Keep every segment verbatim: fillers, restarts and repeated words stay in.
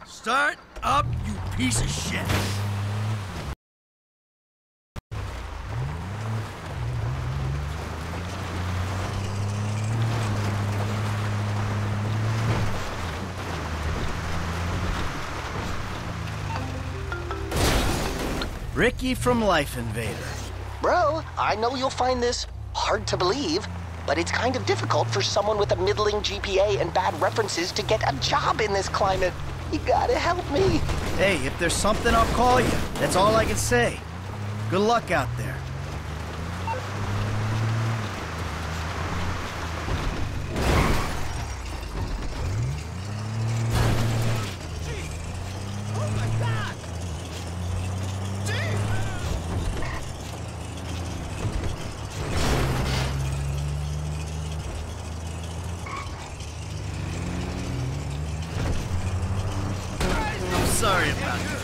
Start up, you piece of shit! Ricky from Life Invader. Bro, I know you'll find this hard to believe, but it's kind of difficult for someone with a middling G P A and bad references to get a job in this climate. You gotta help me. Hey, if there's something, I'll call you. That's all I can say. Good luck out there. Sorry about that.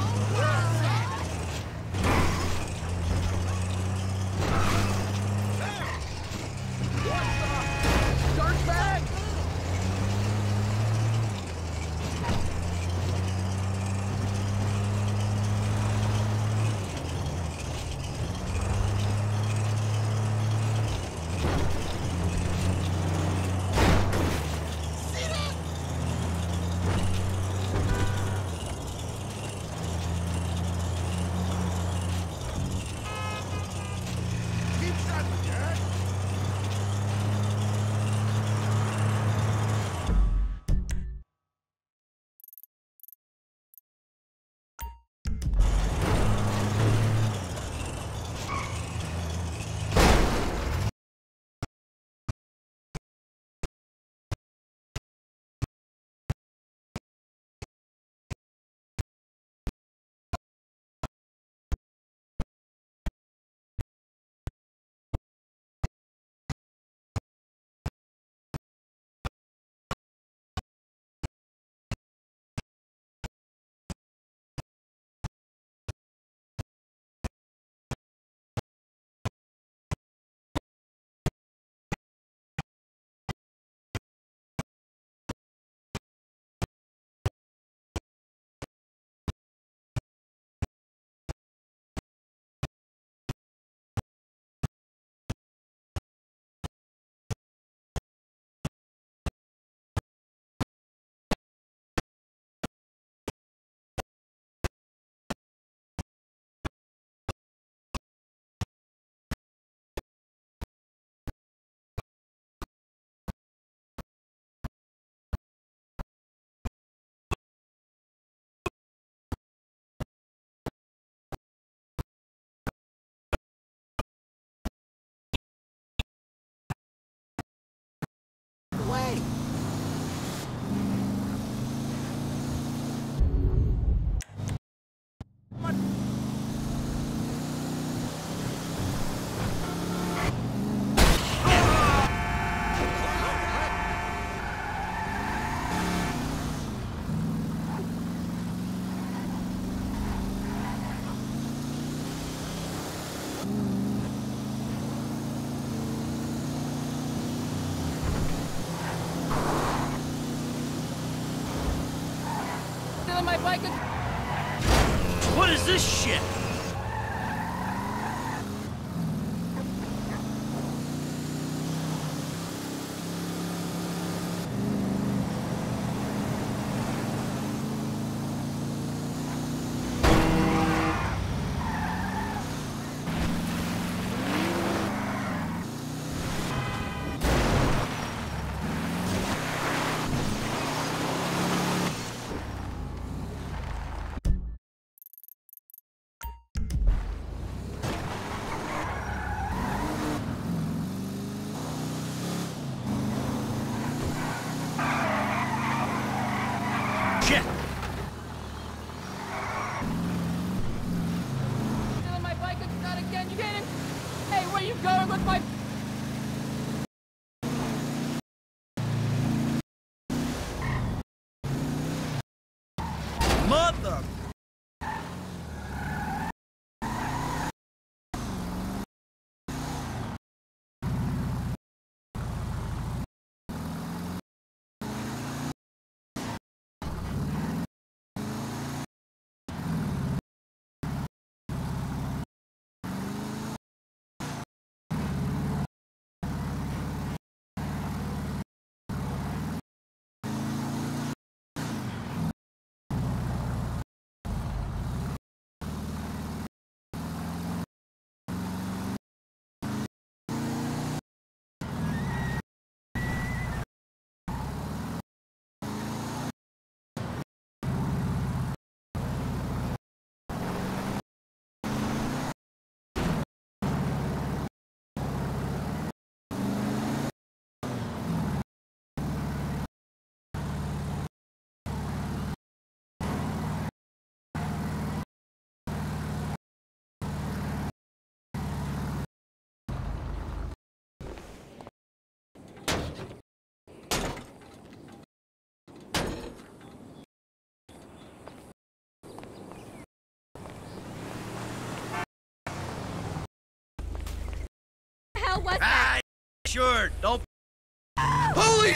My bike is... What is this shit? Shit! Stealing my bike, it's not again, you get him? Hey, where you going with my... Mother... Sure, don't. Holy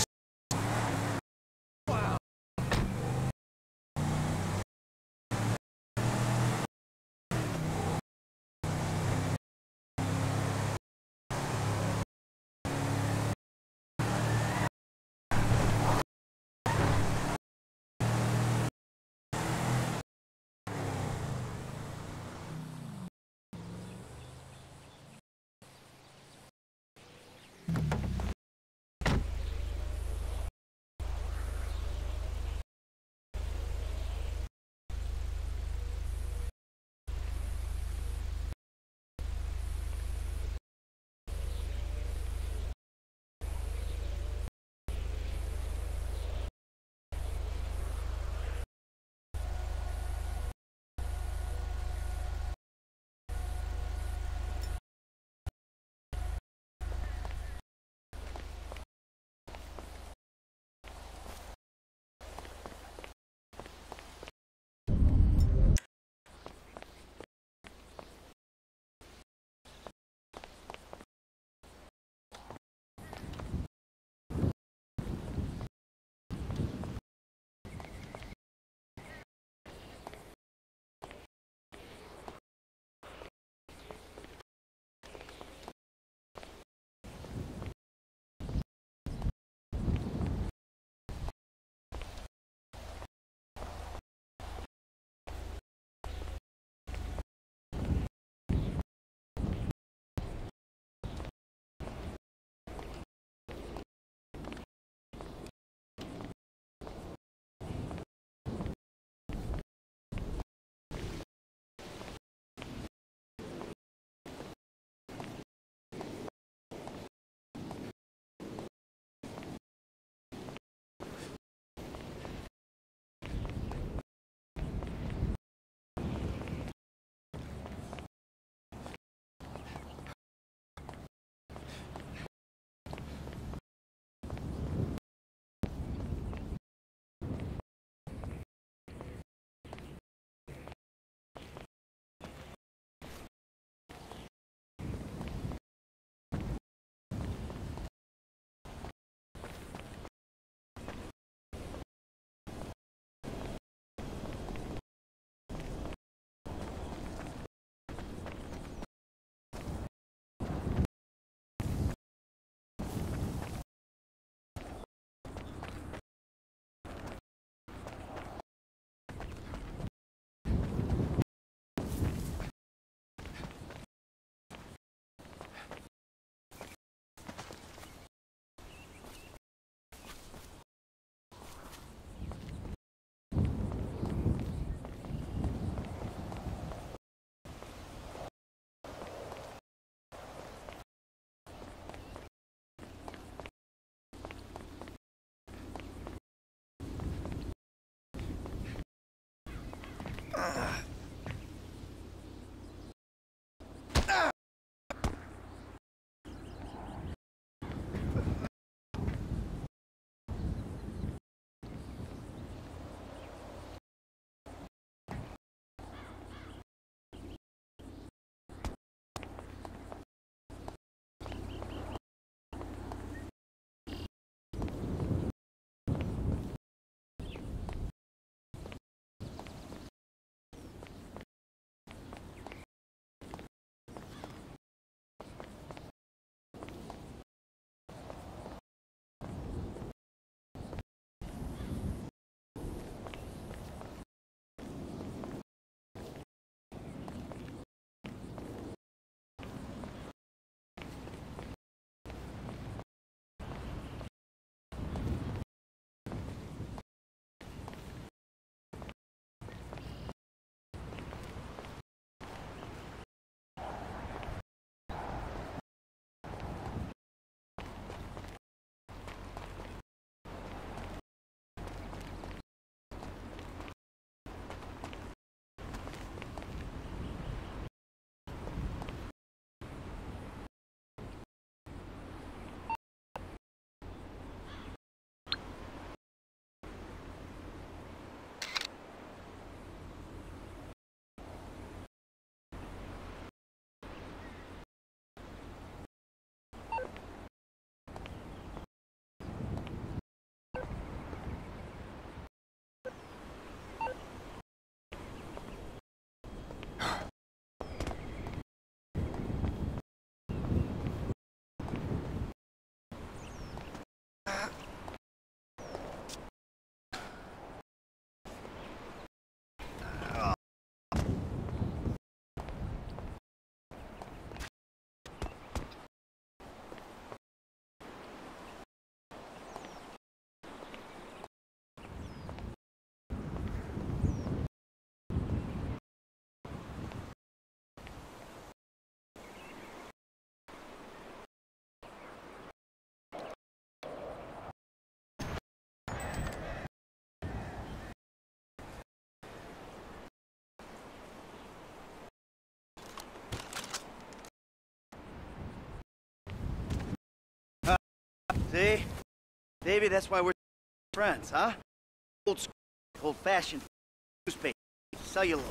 See? Davey, that's why we're friends, huh? Old school, old-fashioned newspaper, celluloid.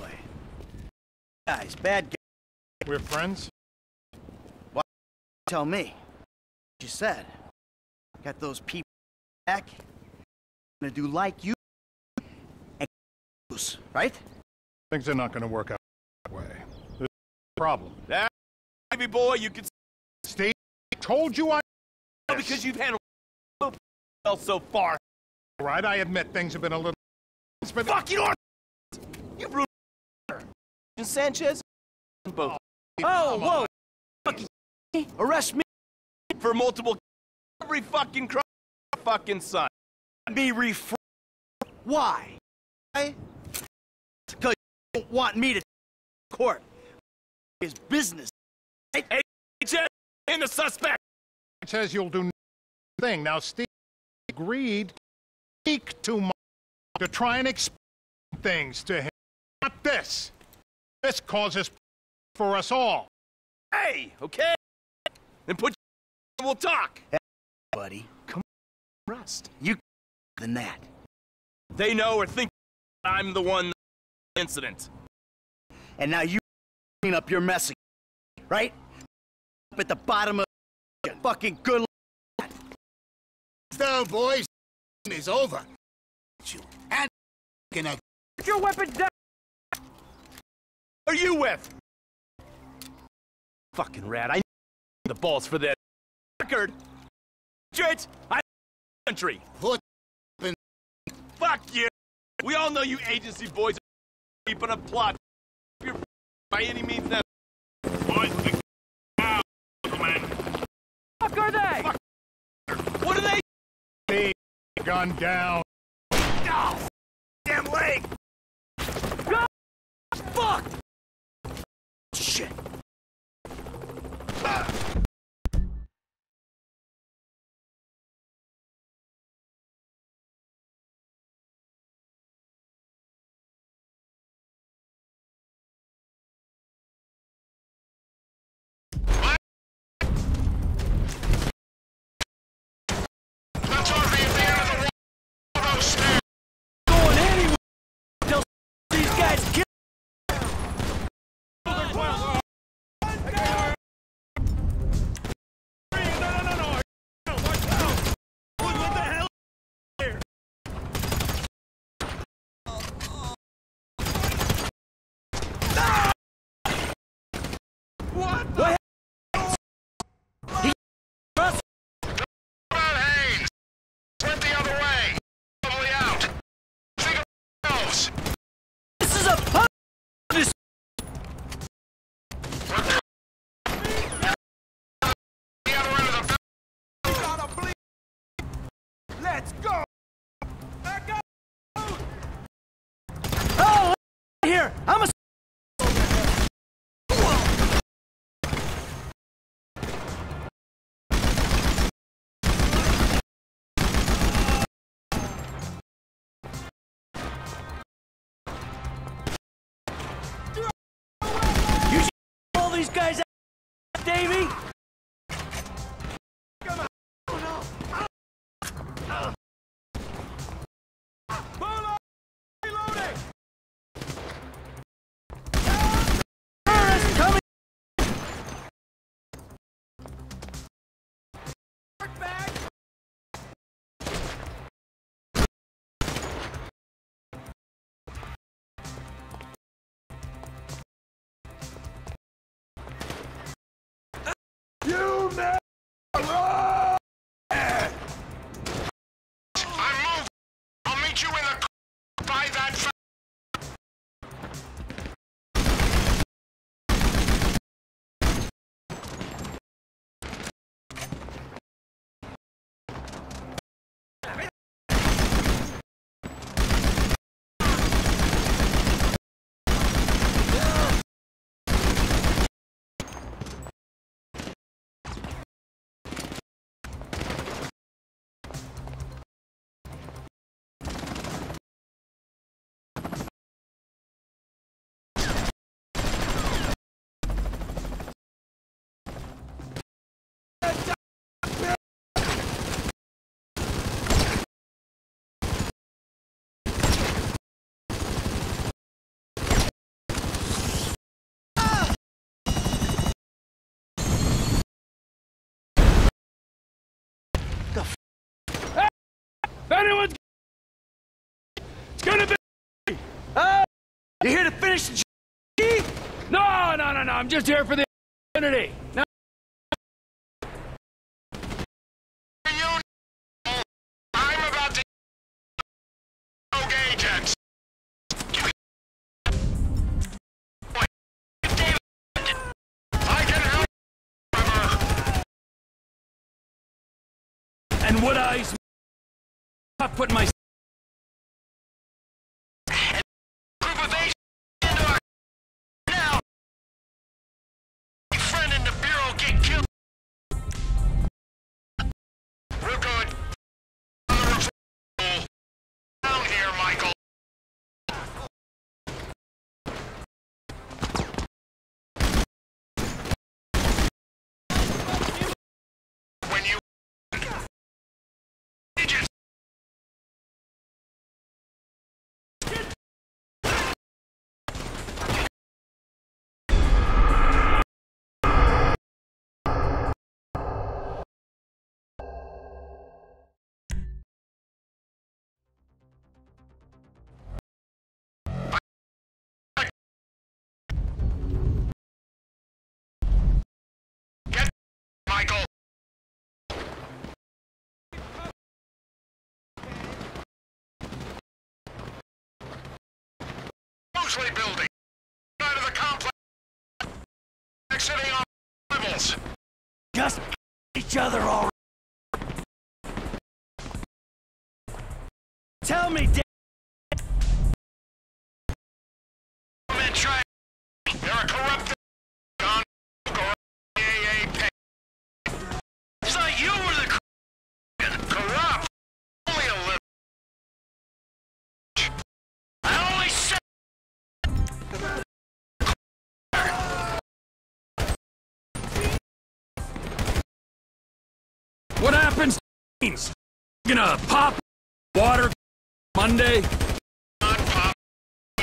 Guys, bad guys. We're friends? Why? Tell me. You said. Got those people back. Gonna do like you and lose, right? Things are not gonna work out that way. There's a problem. That baby boy, you can Steve told you I... because you've handled well so far. All right, I admit things have been a little... But Fuck, you don't. You ruined Sanchez. Both. Oh, whoa! Fucking Arrest me. for multiple every fucking crime. Fucking son. Me refrain. Why? Why? Because you don't want me to court. His business. Hey, Sanchez in the suspect. says you'll do nothing. Now, Steve agreed to speak to Mike to try and explain things to him. Not this. This causes for us all. Hey, okay. Then put your we'll talk. Hey, buddy. Come on, rest. You than that. They know or think I'm the one incident. And now you clean up your mess again, right? Up at the bottom of your fucking good luck. So, boys, is over. You and gonna Put your weapon down. Are you with? Fucking rat. I need the balls for this record. Straight. I country. put in. Fuck you. We all know you agency boys are keeping a plot. You're by any means necessary. Boys, now, gentlemen. Fuck are they? Fuck. What are they? Steve, gun down. Oh, damn leg. Go. Fuck. Shit. Going anywhere till these guys kill. What the? Went the other way. Probably out. Think of yourselves. This is a pub. This The other end of the Let's go. oh here. I'm a You should all these guys out, Davey. Terrorists coming. If anyone's... It's gonna be... Uh, you here to finish the G? No, no, no, no. I'm just here for the opportunity. No. You know, I'm about to rogue agents. I can help. And would I... Not put my... Group of agents into our now. My friend in the bureau get killed. We're good. Down here, Michael. When you agents. Get Michael. Mosley building. Side of the complex. Exiting on levels. Just each other all right. Tell me, Dan. Men try. They're a corrupt. Gone. A A P. It's like you were the corrupt. Corrupt. Only a little. I only said. What happens to beans? Gonna pop water Monday? Not pop. To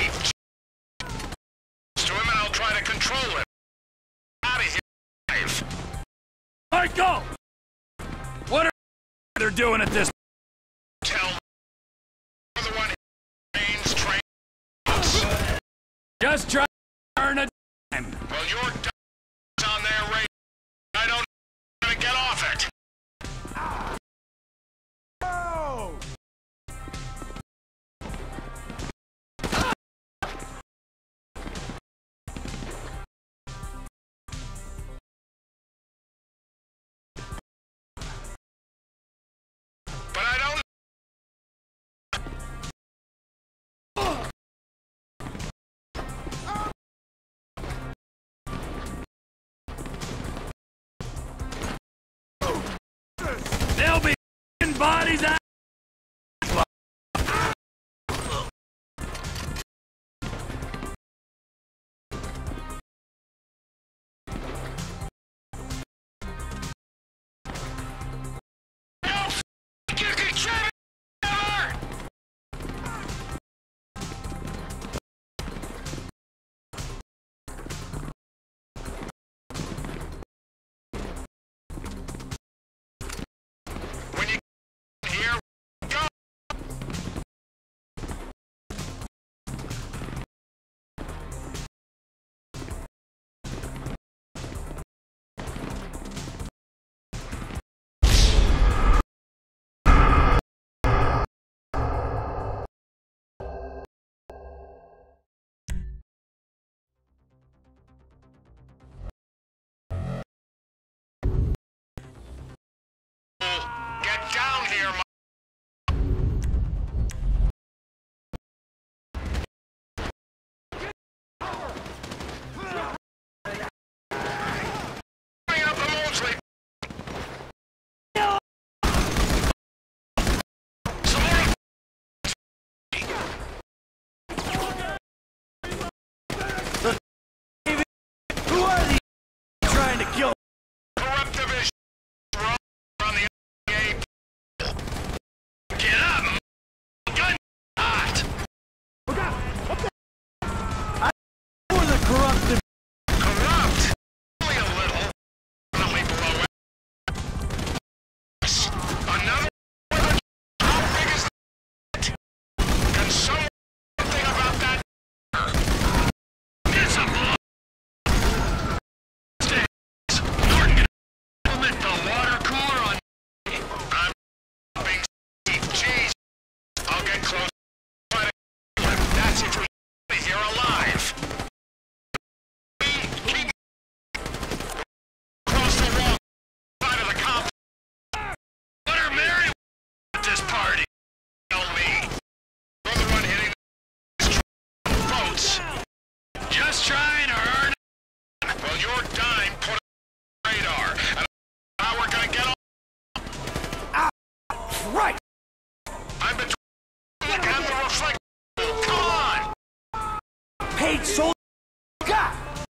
him and I'll try to control him. Out of here. Alive. Michael! What are they're doing at this? Tell me. You're the one who remains trained. Just try to earn a dime. Well, your d***'s on their radar. I don't know how to get off it. But I don't. They'll be bodies out. You can try to ever. When you get here, close. That's if we get here alive. Keep across the wall side of the comp. Let her marry at this party. Tell me. You're the one hitting the votes. Just trying to earn it. Well, your dime put on the radar. And how we're gonna get on. Right! I'm between and the reflect. Come on! Paid soldier! God!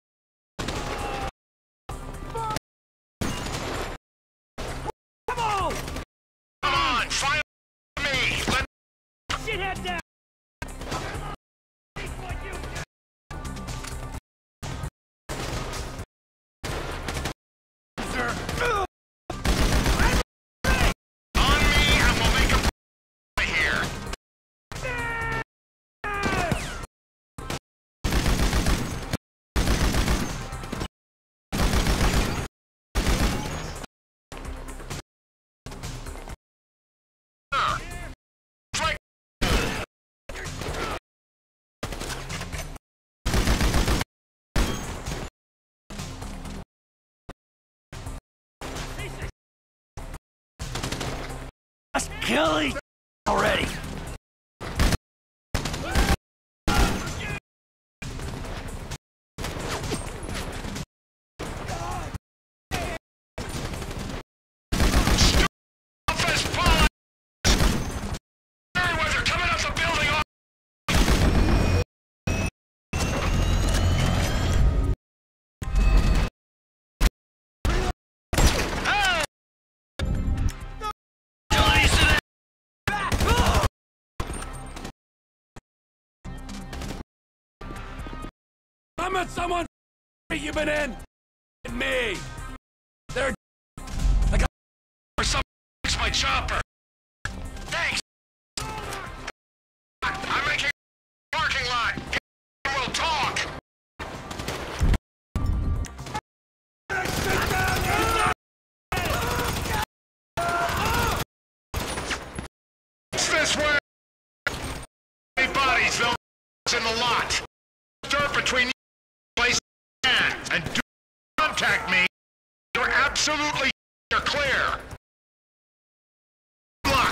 Come on! Come on, fire me! Let Shithead down! on me and we'll make a here. Flag. Let's kill these already! Office Paul! Meriwether coming up the building! Hey! Utilities to the I'm at someone's you've been in. Me. They're or some my chopper. Thanks. I'm making a parking lot. We'll talk. It's this way. Any bodies, though, in the lot. Dirt between you place and and do contact me. You're absolutely you're clear. Lock.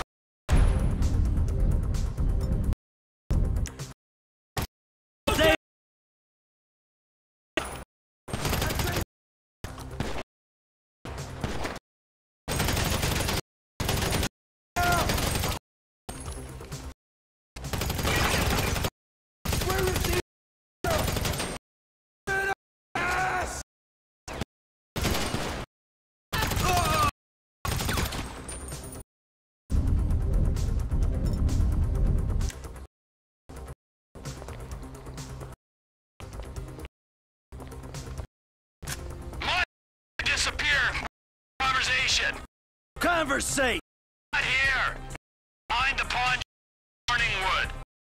Disappear. Conversation. Conversate! Not here. Behind the pond, Morningwood.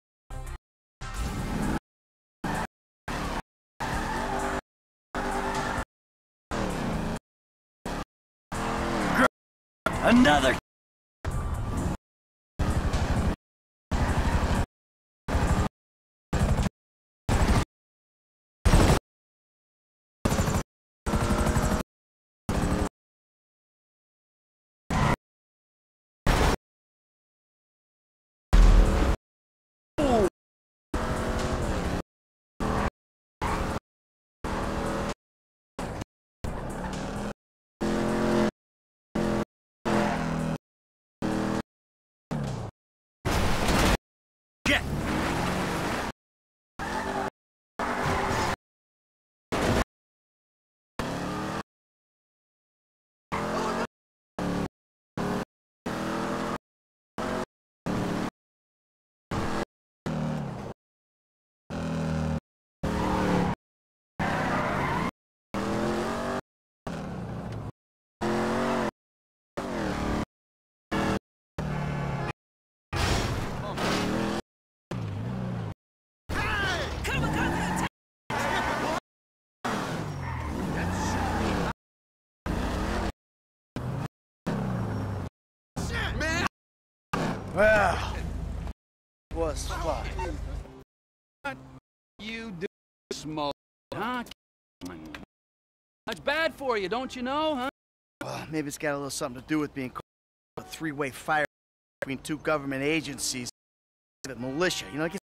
Another! Well, let's fly. What you do smoke, huh? That's bad for you, don't you know, huh? Well, maybe it's got a little something to do with being a three-way fire between two government agencies, the militia. You know, it gets